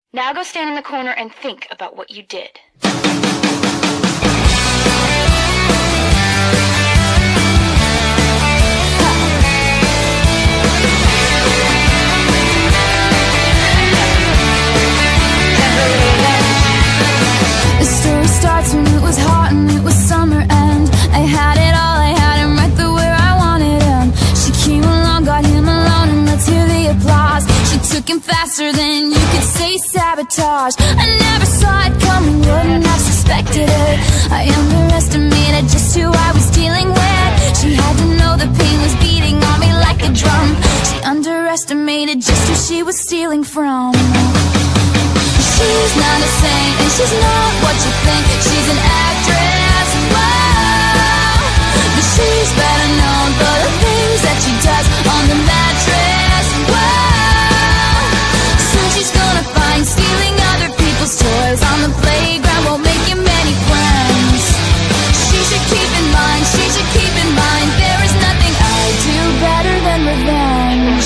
Now go stand in the corner and think about what you did. The story starts when it was hot and it was summer and I had it all, I had him right there where I wanted him. She came along, got him alone, and let's hear the applause. She took him faster than you could say sabotage. I never saw it coming, wouldn't have suspected it. I underestimated just who I was dealing with. She had to know the pain was beating on me like a drum. She underestimated just who she was stealing from. She's not a saint and she's not what you think. She's an actress, wow. But she's better known for the things that she does on the mattress, wow. So she's gonna find stealing other people's toys on the playground won't make you many friends. She should keep in mind, she should keep in mind, there is nothing I do better than revenge.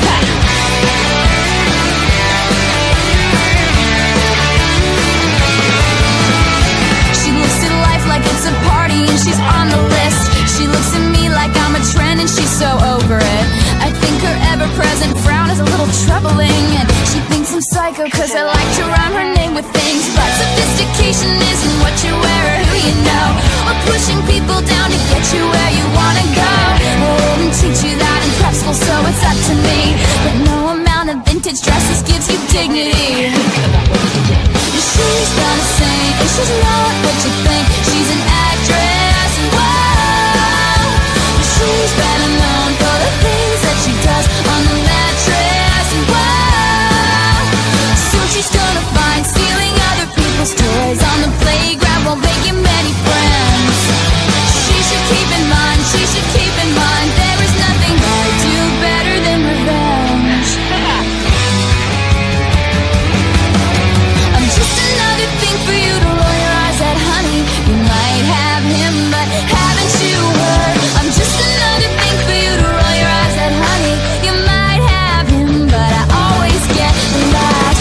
Like it's a party and she's on the list. She looks at me like I'm a trend and she's so over it. I think her ever-present frown is a little troubling, and she thinks I'm psycho cause I like to rhyme her name with things. But sophistication isn't what you wear or who you know, or pushing people down to get you where you wanna go. I wouldn't teach you that in prep school, so it's up to me. But no amount of vintage dresses gives you dignity. She's not a saint and she's not what you think. She's an actress, wow. She's better known for the things that she does on the mattress, wow. So she's gonna find stealing other people's toys on the playground won't make you many friends. She should keep in mind, she should keep in mind, there is nothing I do better than revenge. I'm just another thing for you to roll your eyes at, honey. You might have him, but haven't you heard? I'm just another thing for you to roll your eyes at, honey. You might have him, but I always get the last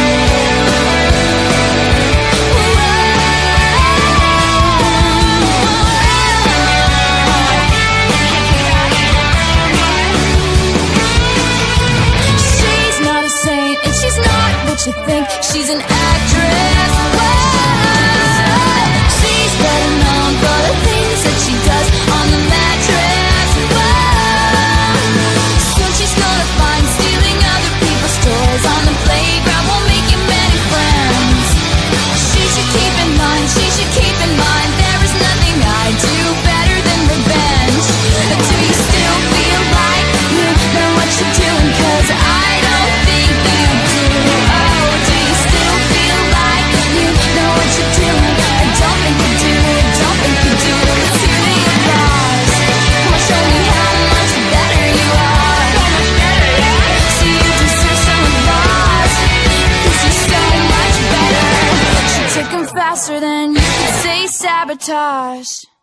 She's not a saint and she's not what you think. She's an actress, wow. She's better known for the things that she does on the mattress, wow. So she's gonna find stealing other people's toys on the playground won't make you many friends. She should keep in mind, she should keep in mind, there is nothing I do better than revenge. Do you still feel like you know what you're doing? Cause I don't think you do. Oh, do you still feel like you know what you're doing? I don't think you do, don't think you do. Let's hear the applause. Come on, show me how much better you are. So you deserve some applause, cause you're so much better. She took him faster than you could say sabotage.